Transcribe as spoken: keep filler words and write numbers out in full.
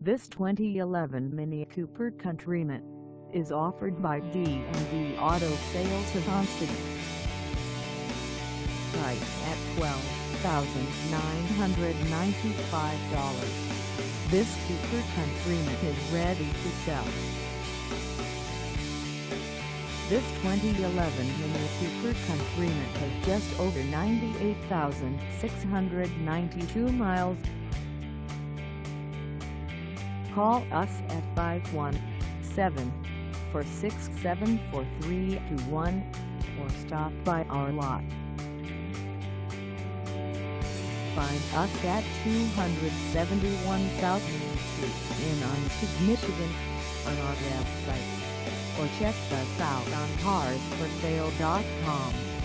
This twenty eleven Mini Cooper Countryman is offered by D and D Auto Sales of Onsted. Price at twelve thousand nine hundred ninety-five dollars. This Cooper Countryman is ready to sell. This twenty eleven Mini Cooper Countryman has just over ninety-eight thousand six hundred ninety-two miles. Call us at five one seven, four six seven, four three two one or stop by our lot. Find us at two seventy-one South Main Street in Onsted, Michigan on our website, or check us out on cars for sale dot com.